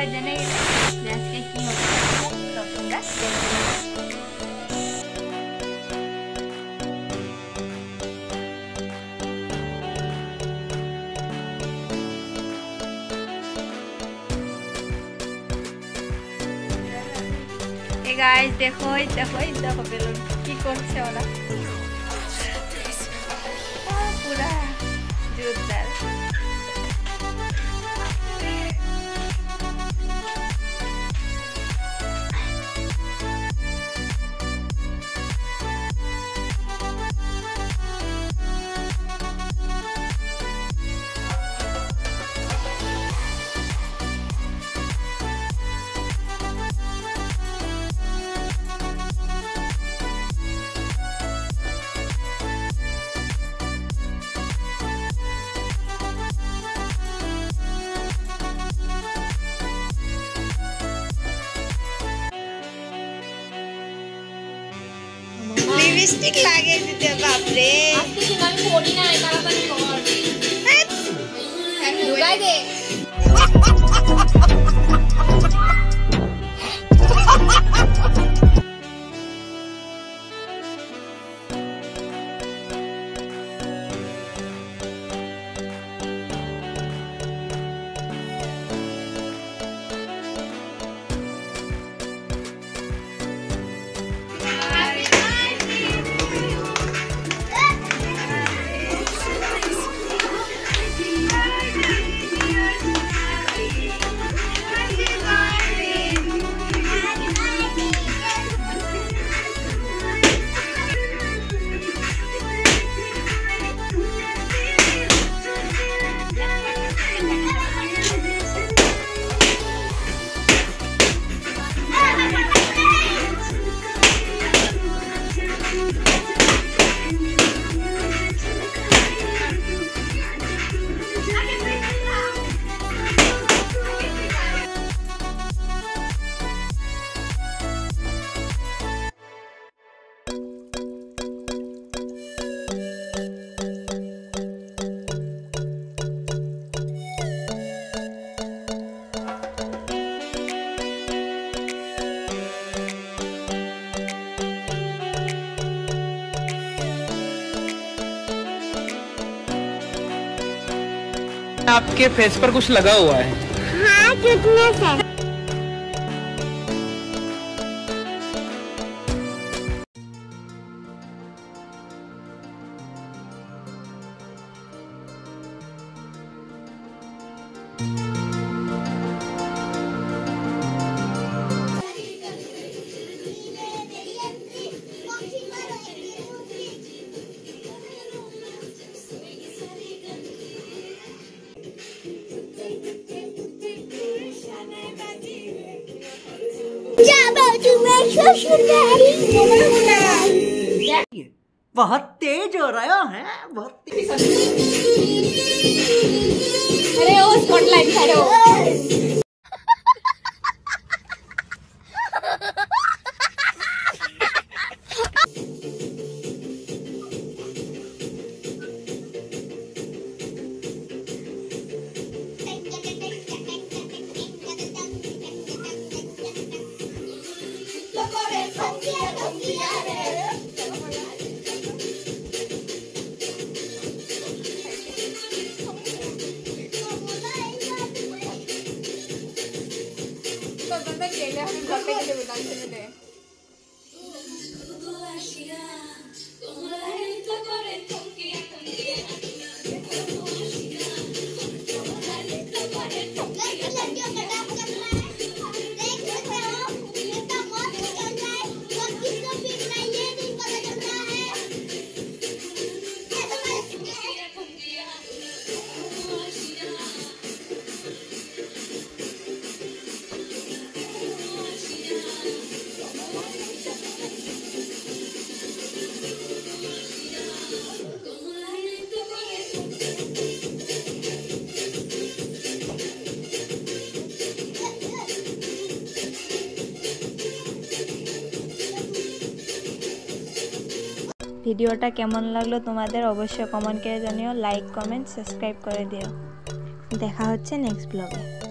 সবাই জেনে গেছে যে আজকে কি হচ্ছে, তো তোমরা গাইস দেখো দেখো বেলুন কি করছে ওরা, পুরা জোরদার। লিপস্টিক লাগিয়ে দিতে বাপরে, আজকে কিন্তু আমি পড়ি না, তাড়াতাড়ি কর ঢুকাই দে। आपके फेस पर कुछ लगा हुआ है। हाँ कितने से बहुत तेज हो रहा है, बहुत तेज। अरे वो स्पॉटलाइट करो। ভিডিওটা কেমন লাগলো তোমাদের অবশ্যই কমেন্ট করে জানিও, লাইক কমেন্ট সাবস্ক্রাইব করে দিও। দেখা হচ্ছে নেক্সট ব্লগে।